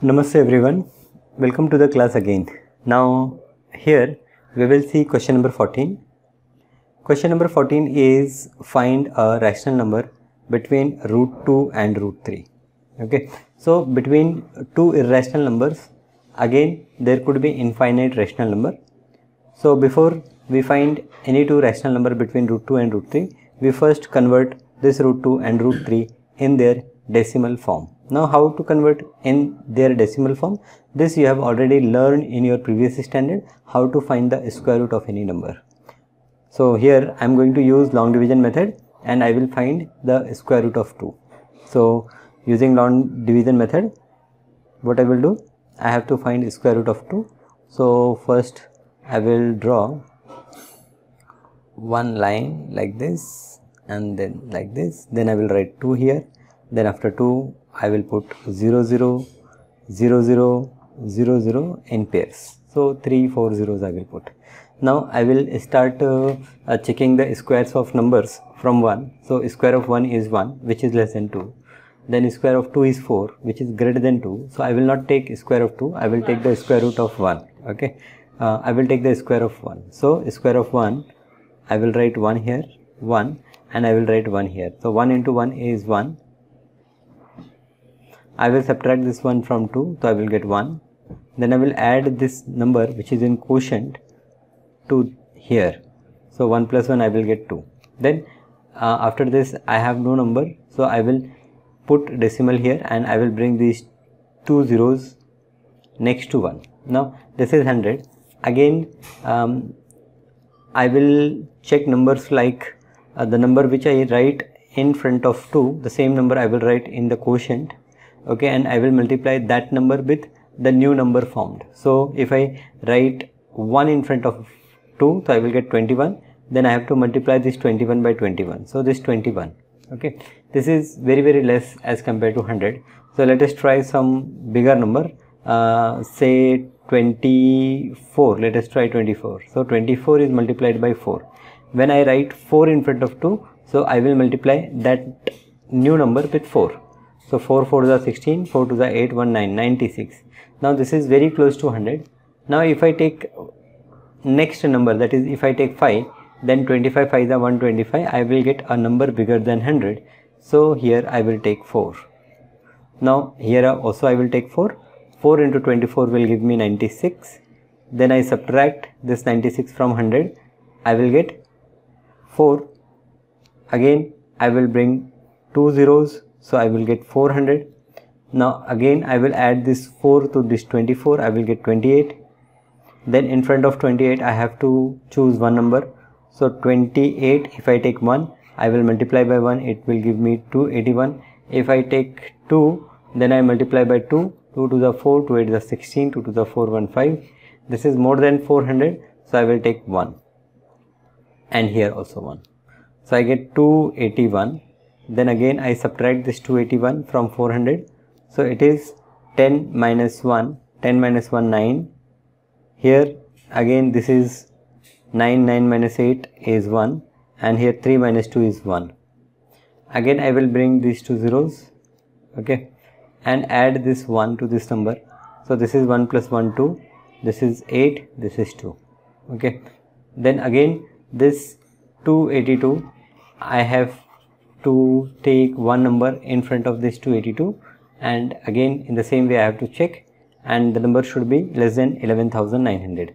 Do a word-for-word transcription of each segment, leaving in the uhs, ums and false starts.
Namaste everyone, welcome to the class again. Now here we will see question number fourteen. Question number fourteen is find a rational number between root two and root three. Okay, so between two irrational numbers, again there could be infinite rational number. So before we find any two rational number between root two and root three, we first convert this root two and root three in their decimal form. Now how to convert in their decimal form? This you have already learned in your previous standard, how to find the square root of any number. So here I am going to use long division method and I will find the square root of two. So using long division method, what I will do, I have to find square root of two. So first I will draw one line like this and then like this, then I will write two here, then after two I will put zero zero zero zero zero zero in pairs. So three four zeros I will put. Now I will start uh, uh, checking the squares of numbers from one. So square of one is one, which is less than two. Then square of two is four, which is greater than two. So I will not take square of two, I will take the square root of one. Okay, uh, I will take the square of one. So square of one, I will write one here, one, and I will write one here. So one into one is one. I will subtract this one from two, so I will get one. Then I will add this number which is in quotient to here. So one plus one I will get two. Then uh, after this I have no number, so I will put decimal here and I will bring these two zeros next to one. Now this is one hundred. Again um, I will check numbers like uh, the number which I write in front of two, the same number I will write in the quotient. Okay, and I will multiply that number with the new number formed. So if I write one in front of two, so I will get twenty-one. Then I have to multiply this twenty-one by twenty-one. So this twenty-one. Okay, this is very very less as compared to one hundred. So let us try some bigger number. Uh, say twenty-four. Let us try twenty-four. So twenty-four is multiplied by four. When I write four in front of two, so I will multiply that new number with four. So four four is sixteen, four to the eight, one nine, ninety-six. Now this is very close to one hundred. Now if I take next number, that is if I take five, then twenty-five, five is one hundred twenty-five, I will get a number bigger than one hundred. So here I will take four. Now here also I will take four. four into twenty-four will give me ninety-six. Then I subtract this ninety-six from one hundred. I will get four. Again I will bring two zeros. So I will get four hundred. Now again I will add this four to this twenty-four. I will get twenty-eight. Then in front of twenty-eight I have to choose one number. So twenty-eight, if I take one, I will multiply by one. It will give me two hundred eighty-one. If I take two, then I multiply by two. two to the four, two to the sixteen, two to the four, one hundred fifteen. This is more than four hundred. So I will take one. And here also one. So I get two hundred eighty-one. Then again I subtract this two hundred eighty-one from four hundred. So it is ten minus one. ten minus one, nine. Here again this is nine. nine minus eight is one. And here three minus two is one. Again I will bring these two zeros. Okay. And add this one to this number. So this is one plus one, two. This is eight. This is two. Okay. Then again this two hundred eighty-two, I have to take one number in front of this two hundred eighty-two, and again in the same way I have to check, and the number should be less than eleven thousand nine hundred.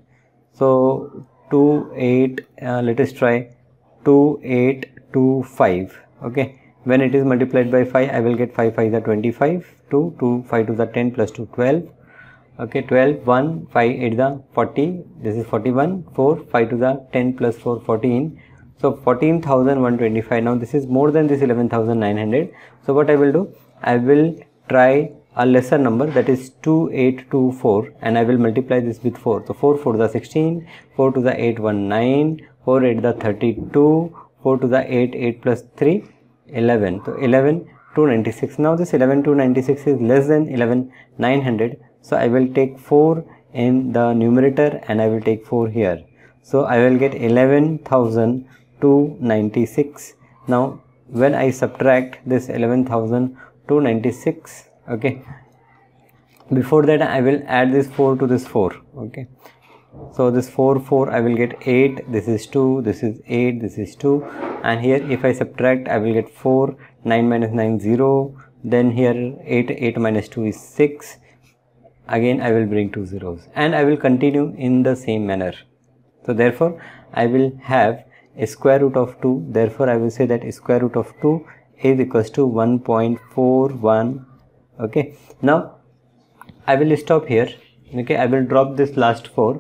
So two eight, uh, let us try two eight two five. Okay, when it is multiplied by five, I will get five five is twenty-five, two, two, five to the ten plus two, twelve. Okay, twelve, one, five, eight the forty, this is forty-one, four, five to the ten plus four, fourteen. So fourteen thousand one hundred twenty-five. Now this is more than this eleven thousand nine hundred. So what I will do, I will try a lesser number, that is two eight two four, and I will multiply this with four. So four four to the sixteen, four to the eight, one nine, four eight the thirty-two, four to the eight, eight plus three, eleven. So eleven two ninety-six. Now this eleven two ninety-six is less than eleven nine hundred. So I will take four in the numerator and I will take four here. So I will get eleven thousand two hundred ninety-six. Now when I subtract this eleven thousand two hundred ninety-six, okay, Before that I will add this four to this four. Okay, so this four, four, I will get eight, this is two, this is eight, this is two, and here if I subtract I will get four, nine minus nine, zero, then here eight, eight minus two is six, again I will bring two zeros, and I will continue in the same manner. So therefore I will have a square root of two, therefore I will say that square root of two is equals to one point four one. Okay, now I will stop here. Okay, I will drop this last four.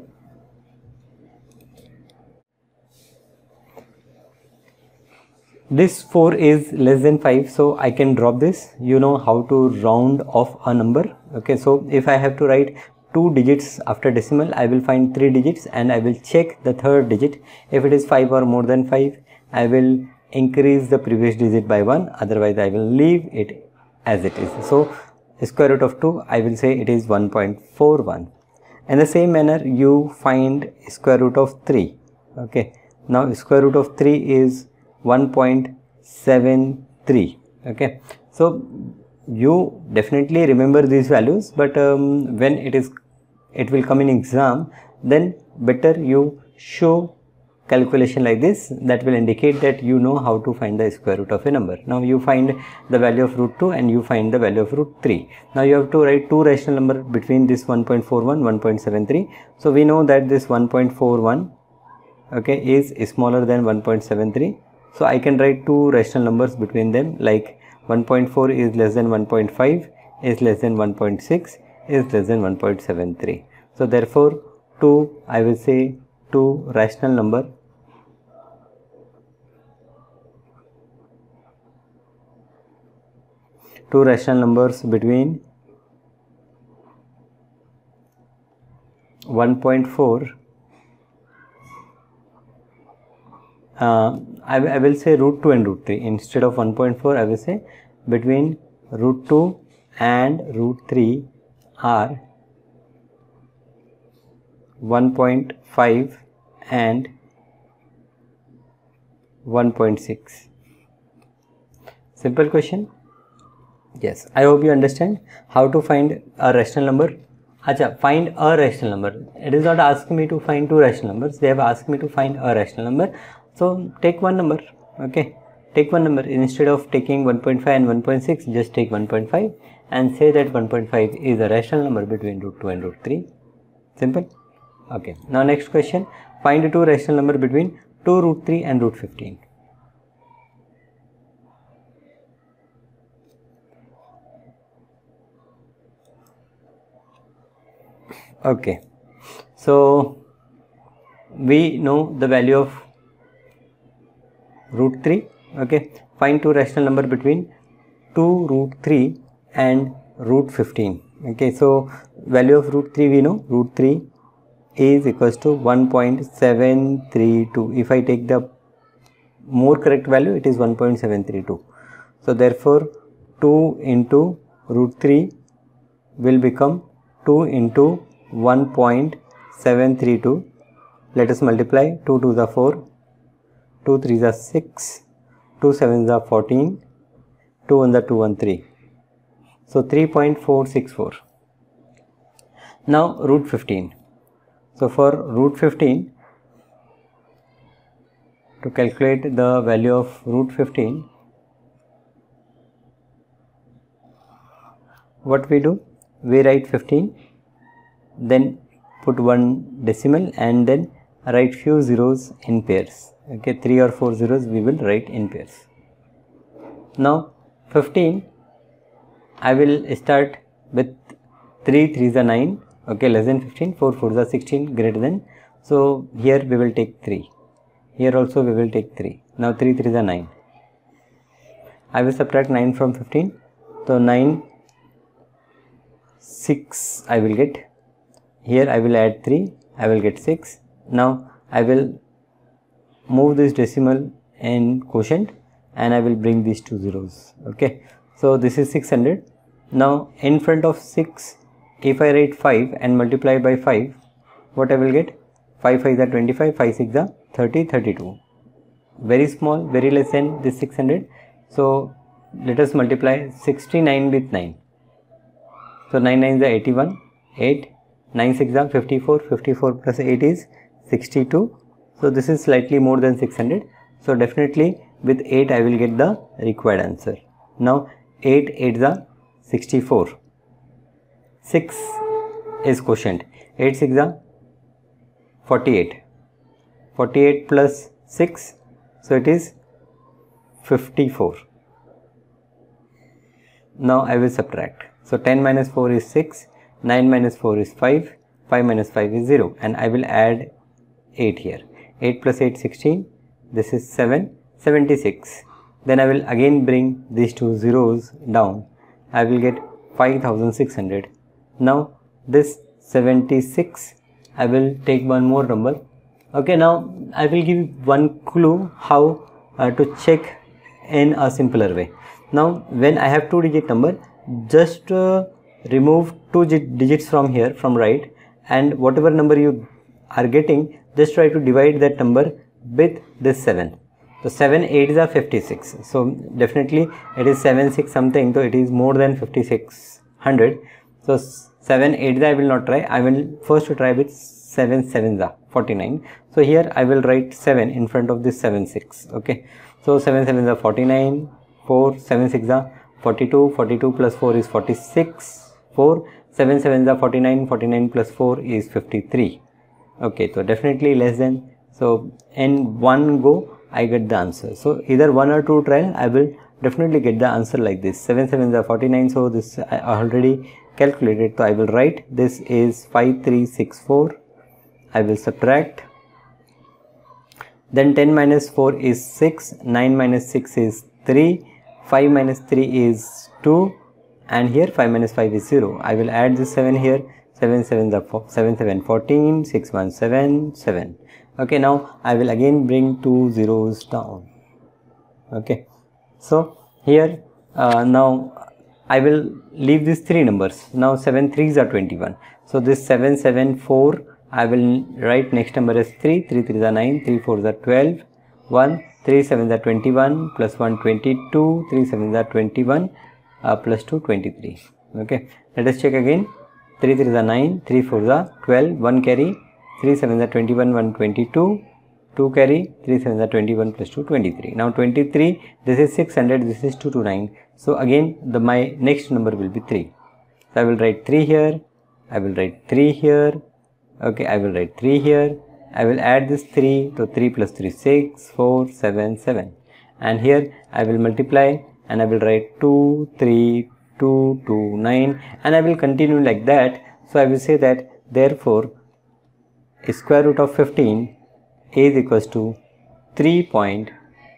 This four is less than five, so I can drop this. You know how to round off a number. Okay, so if I have to write two digits after decimal, I will find three digits and I will check the third digit. If it is five or more than five, I will increase the previous digit by one, otherwise I will leave it as it is. So square root of two, I will say it is one point four one. In the same manner, you find square root of three. Okay, now square root of three is one point seven three. Okay, so you definitely remember these values, but um, when it is it will come in exam, then better you show calculation like this, that will indicate that you know how to find the square root of a number. Now you find the value of root two and you find the value of root three. Now you have to write two rational numbers between this one point four one, one point seven three. So we know that this one point four one, okay, is smaller than one point seven three. So I can write two rational numbers between them, like one point four is less than one point five, is less than one point six, is less than one point seven three. So therefore two, I will say two rational number two rational numbers between one point four, uh, I, I will say root two and root three. Instead of one point four, I will say between root two and root three are one point five and one point six. Simple question. Yes, I hope you understand how to find a rational number. Acha, find a rational number. It is not asking me to find two rational numbers. They have asked me to find a rational number. So take one number. Okay, take one number. Instead of taking one point five and one point six, just take one point five and say that one point five is a rational number between root two and root three. Simple. Okay, now next question. Find two rational number between two root three and root fifteen. Okay, so we know the value of root three. Okay, find two rational number between two root three and root fifteen. Okay, so value of root three we know, root three is equals to one point seven three two. If I take the more correct value, it is one point seven three two. So therefore two into root three will become two into one point seven three two. Let us multiply. Two twos are four, two threes are six, two sevens are fourteen, two ones are two and three. So three point four six four. Now root fifteen. So for root fifteen, to calculate the value of root fifteen, what we do? We write fifteen, then put one decimal and then write few zeros in pairs. Okay, three or four zeros we will write in pairs. Now fifteen, I will start with three threes are nine. Okay, less than fifteen, four fours are sixteen, greater than. So here we will take three. Here also we will take three. Now three threes are nine. I will subtract nine from fifteen. So nine, six I will get. Here I will add three, I will get six. Now I will move this decimal in quotient and I will bring these two zeros. Okay, so this is six hundred. Now in front of six, if I write five and multiply by five, what I will get? five fives are twenty-five, five sixes are thirty, thirty-two. Very small, very less than this six hundred. So let us multiply sixty-nine with nine. So nine nines are eighty-one, eight, nine six are fifty-four, fifty-four plus eight is sixty-two. So this is slightly more than six hundred. So definitely with eight I will get the required answer. Now eight eights are sixty-four. six is quotient. eight six are forty-eight. forty-eight plus six, so it is fifty-four. Now I will subtract. So ten minus four is six, nine minus four is five, five minus five is zero, and I will add eight here. eight plus eight, sixteen, this is seven, seventy-six. Then I will again bring these two zeros down. I will get five thousand six hundred. Now this seventy-six, I will take one more number. Okay, now I will give one clue how uh, to check in a simpler way. Now when I have two digit number, just uh, remove two digits from here, from right, and whatever number you are getting, just try to divide that number with this seven. So seven eights are fifty-six. So definitely it is seven six something, so it is more than fifty-six hundred. So seven eights I will not try. I will first try with seven sevens are forty-nine. So here I will write seven in front of this seven six. Okay. So seven sevens are forty-nine, four, seven six are forty-two, forty-two plus four is forty-six, four, seven sevens are forty-nine, forty-nine plus four is fifty-three. Okay, so definitely less than. So in one go I get the answer. So either one or two trial, I will definitely get the answer like this. seven sevens are forty-nine, so this I already calculated. So I will write this is five three six four. I will subtract. Then ten minus four is six, nine minus six is three, five minus three is two, and here five minus five is zero. I will add this seven here. seven sevens are seven seven fourteen, six one seven, seven. Okay, now I will again bring two zeros down. Okay, so here uh, now I will leave these three numbers. Now seven threes are twenty-one. So this seven seven four, I will write next number as three, three threes are nine, three fours are twelve, one, three sevens are twenty-one, plus one twenty-two, three sevens are twenty-one, uh, plus two twenty-three. Okay, let us check again. three threes are nine, three fours are twelve, one carry, three sevens are twenty-one, one twenty-two, two carry, three sevens are twenty-one plus two twenty-three. Now twenty-three, this is six hundred, this is two twenty-nine. So again the my next number will be three. So I will write three here, I will write three here. Okay, I will write three here. I will add this three, so three plus three, six, four, seven, seven. And here I will multiply and I will write two, three, two, two, nine, and I will continue like that. So I will say that therefore square root of fifteen is equals to three point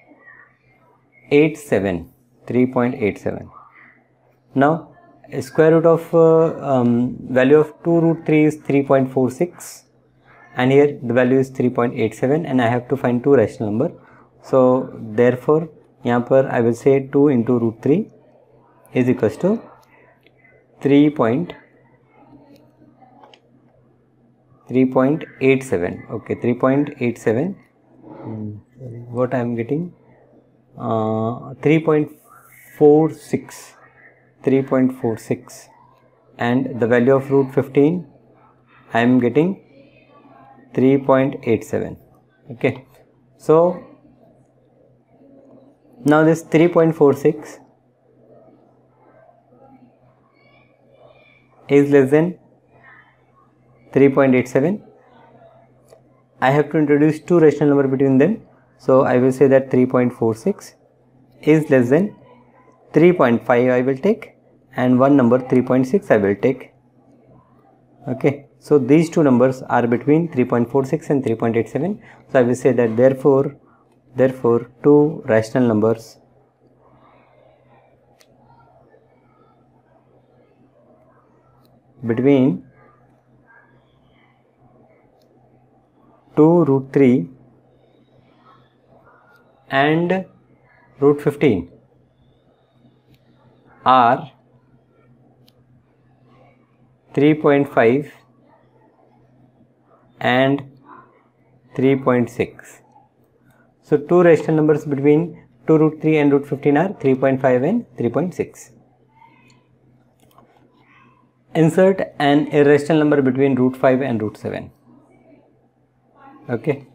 eight seven. three point eight seven. Now square root of uh, um, value of two root three is three point four six, and here the value is three point eight seven, and I have to find two rational number. So therefore यहाँ पर I will say two into root three is equals to three point eight seven. Okay, three point eight seven. Hmm, what I am getting? Uh, three point four six. three point four six, and the value of root fifteen I am getting three point eight seven. Okay, so now this three point four six is less than three point eight seven. I have to introduce two rational number between them, so I will say that three point four six is less than three point five I will take, and one number three point six I will take. Okay, so these two numbers are between three point four six and three point eight seven. So I will say that therefore therefore two rational numbers between two root three and root fifteen are three point five and three point six. So two rational numbers between two root three and root fifteen are three point five and three point six. insert an irrational number between root five and root seven. Okay.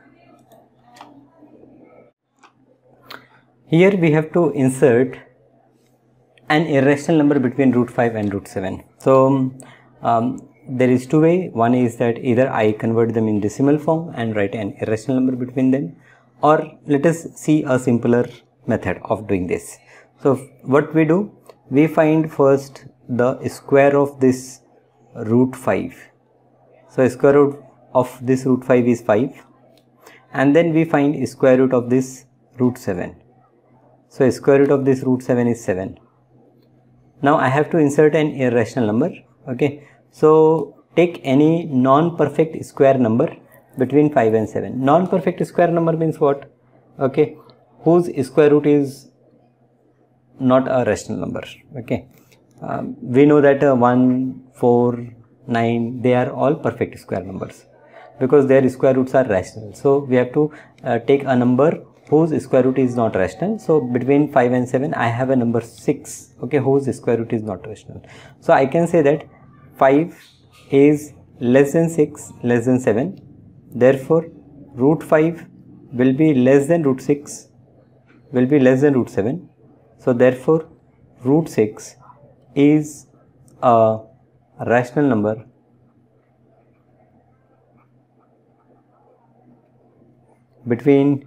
Here we have to insert an irrational number between root five and root seven. So um, there is two way. One is that either I convert them in decimal form and write an irrational number between them, or let us see a simpler method of doing this. So what we do, we find first the square of this root five. So square root of this root five is five, and then we find square root of this root seven. So square root of this root seven is seven. Now I have to insert an irrational number. Okay, so take any non-perfect square number between five and seven. Non-perfect square number means what? Okay, whose square root is not a rational number. Okay, um, we know that uh, one, four, nine, they are all perfect square numbers because their square roots are rational. So we have to uh, take a number whose square root is not rational. So between five and seven I have a number six, okay, whose square root is not rational. So I can say that five is less than six, less than seven. Therefore root five will be less than root six, will be less than root seven. So therefore root six is a rational number between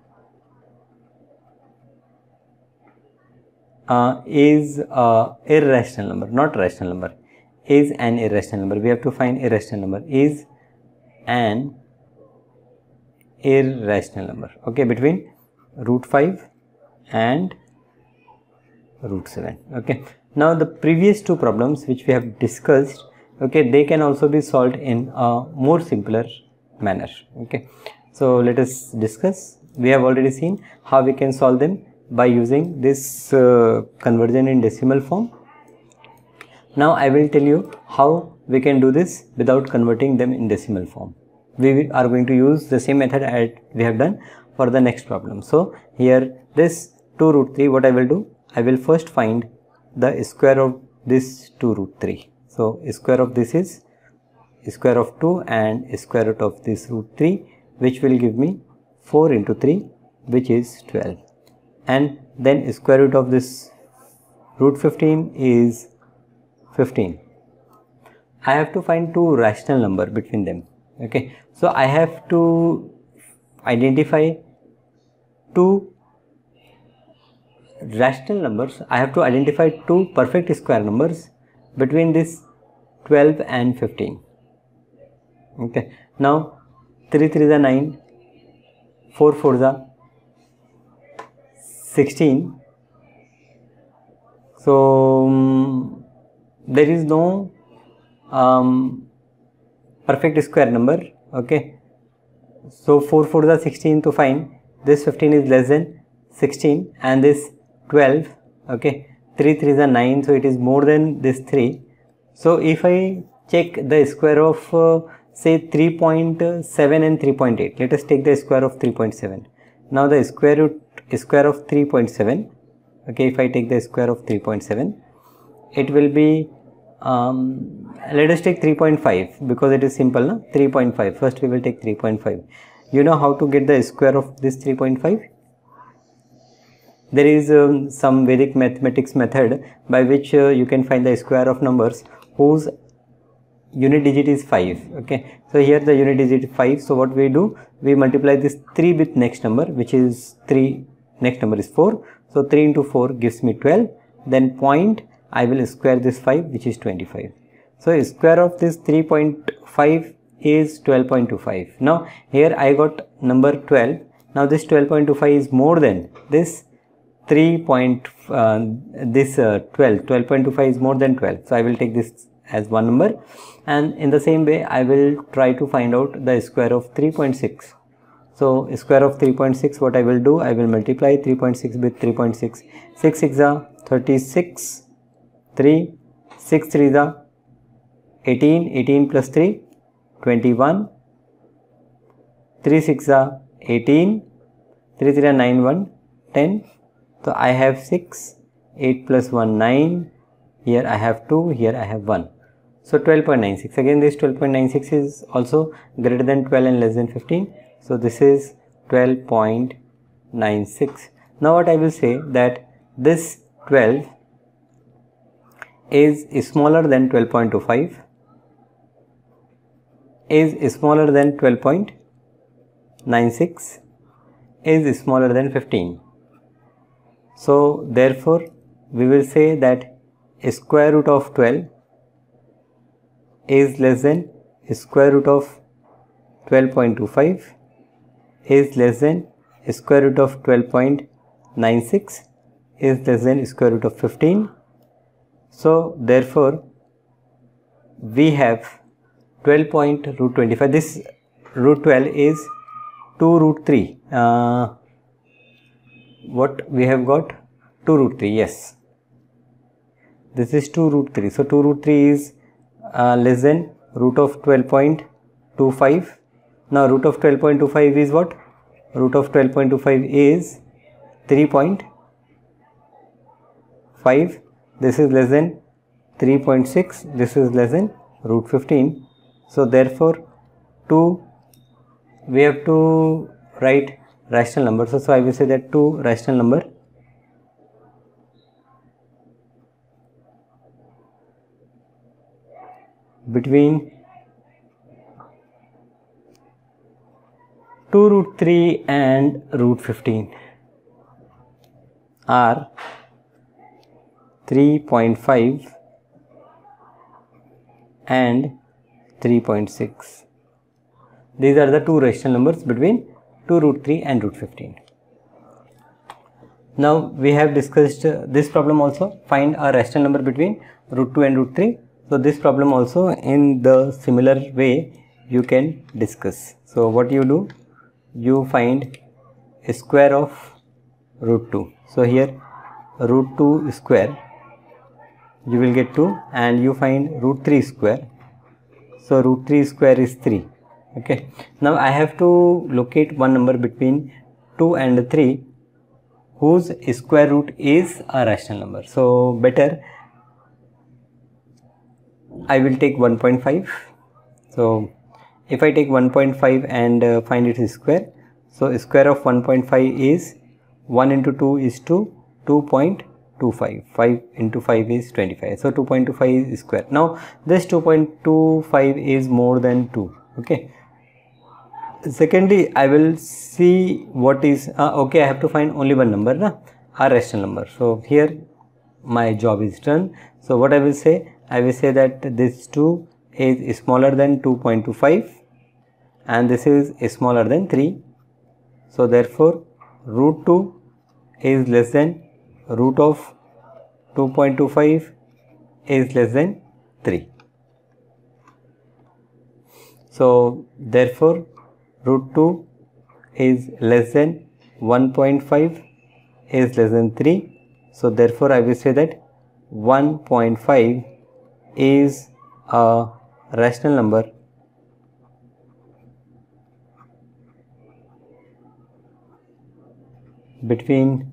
uh, is a irrational number, not rational number, is an irrational number. We have to find irrational number, is an irrational number, okay, between root five and root seven. Okay, now the previous two problems which we have discussed, okay, they can also be solved in a more simpler manner. Okay, so let us discuss. We have already seen how we can solve them by using this uh, conversion in decimal form. Now I will tell you how we can do this without converting them in decimal form. We are going to use the same method as we have done for the next problem. So here this two root three, what I will do, I will first find the square of this two root three. So square of this is square of two and square root of this root three, which will give me four into three, which is twelve. And then square root of this root fifteen is fifteen. I have to find two rational number between them. Okay, so I have to identify two rational numbers. I have to identify two perfect square numbers between this twelve and fifteen. Okay, now three three is nine, four four is sixteen. So um, there is no um, perfect square number. Okay, so four four is sixteen. To find this fifteen is less than sixteen and this twelve. Okay, three three is nine, so it is more than this three. So if I check the square of uh, say three point seven and three point eight, let us take the square of three point seven. Now the square root square of three point seven, okay, if I take the square of three point seven, it will be um, let us take three point five because it is simple, na? three point five. First we will take three point five. You know how to get the square of this three point five? There is um, some Vedic mathematics method by which uh, you can find the square of numbers whose unit digit is five. Okay, so here the unit digit is five. So what we do, we multiply this three with next number, which is three, next number is four. So three into four gives me twelve. Then point, I will square this five, which is twenty-five. So square of this three point five is twelve point two five. Now here I got number twelve. Now this twelve point two five is more than this three point uh, this uh, twelve. twelve point two five is more than twelve. So I will take this as one number, and in the same way I will try to find out the square of three point six. So square of three point six, what I will do, I will multiply three point six with three point six. six six is thirty-six, three, six three is eighteen, eighteen plus three, twenty-one, three six is eighteen, three three is nine, one, ten. So I have six, eight plus one, nine, here I have two, here I have one. So twelve point nine six, again this twelve point nine six is also greater than twelve and less than fifteen. So this is twelve point nine six. Now what I will say that this twelve is smaller than twelve point two five, is smaller than twelve point nine six, is smaller than fifteen. So therefore we will say that square root of twelve is less than square root of twelve point two five, is less than square root of twelve point nine six, is less than square root of fifteen. So therefore we have twelve point root twenty-five. This root twelve is two root three. Uh, what we have got? two root three. Yes, this is two root three. So two root three is uh, less than root of twelve point two five. Now root of twelve point two five is what? Root of twelve point two five is three point five. This is less than three point six. This is less than root fifteen. So therefore two, we have to write rational numbers. So, so I will say that two rational number between two root three and root fifteen are three point five and three point six. These are the two rational numbers between two root three and root fifteen. Now we have discussed uh, this problem also. Find a rational number between root two and root three. So this problem also in the similar way you can discuss. So what you do, you find a square of root two. So here root two square, you will get two, and you find root three square. So root three square is three. Okay. Now I have to locate one number between two and three whose square root is a rational number. So better I will take one point five. So if I take one point five and uh, find its square, so square of one point five is one into two is two, two point two five, five into five is twenty-five. So two point two five is square. Now this two point two five is more than two. Okay. Secondly, I will see what is uh, okay. I have to find only one number, na? A rational number. So here my job is done. So what I will say, I will say that this two is smaller than two point two five and this is smaller than three. So therefore root two is less than root of two point two five is less than three. So therefore root two is less than one point five is less than three. So therefore I will say that one point five is a rational number between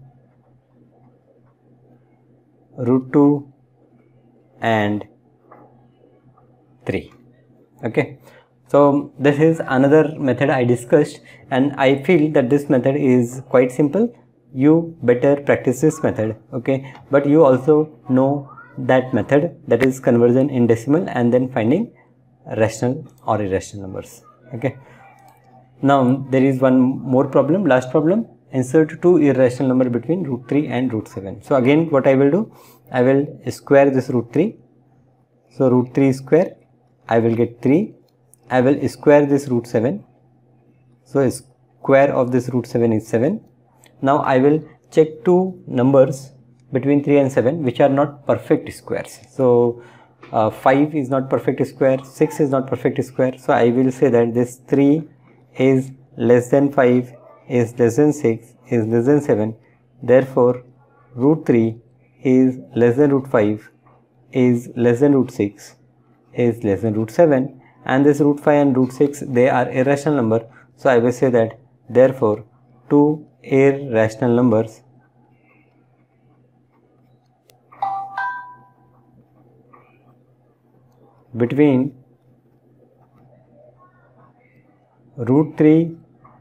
root two and three. Okay. So this is another method I discussed, and I feel that this method is quite simple. You better practice this method. Okay. But you also know that method, that is conversion in decimal and then finding rational or irrational numbers. Okay. Now there is one more problem, last problem. Insert two irrational number between root three and root seven. So again what I will do, I will square this root three. So root three square, I will get three. I will square this root seven. So square of this root seven is seven. Now I will check two numbers between three and seven which are not perfect squares. So uh, five is not perfect square, six is not perfect square. So I will say that this three is less than five, is less than six, is less than seven. Therefore root three is less than root five, is less than root six, is less than root seven, and this root five and root six, they are irrational number. So I will say that therefore two irrational numbers between root three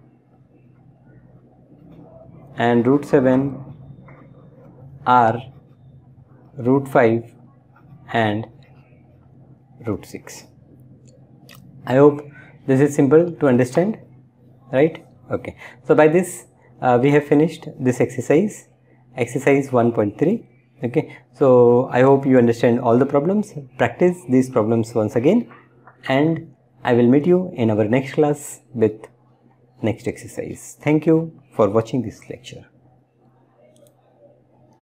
and root seven are root five and root six. I hope this is simple to understand, right? Okay, so by this uh, we have finished this exercise, exercise one point three. Okay, so I hope you understand all the problems. Practice these problems once again, and I will meet you in our next class with next exercise. Thank you for watching this lecture.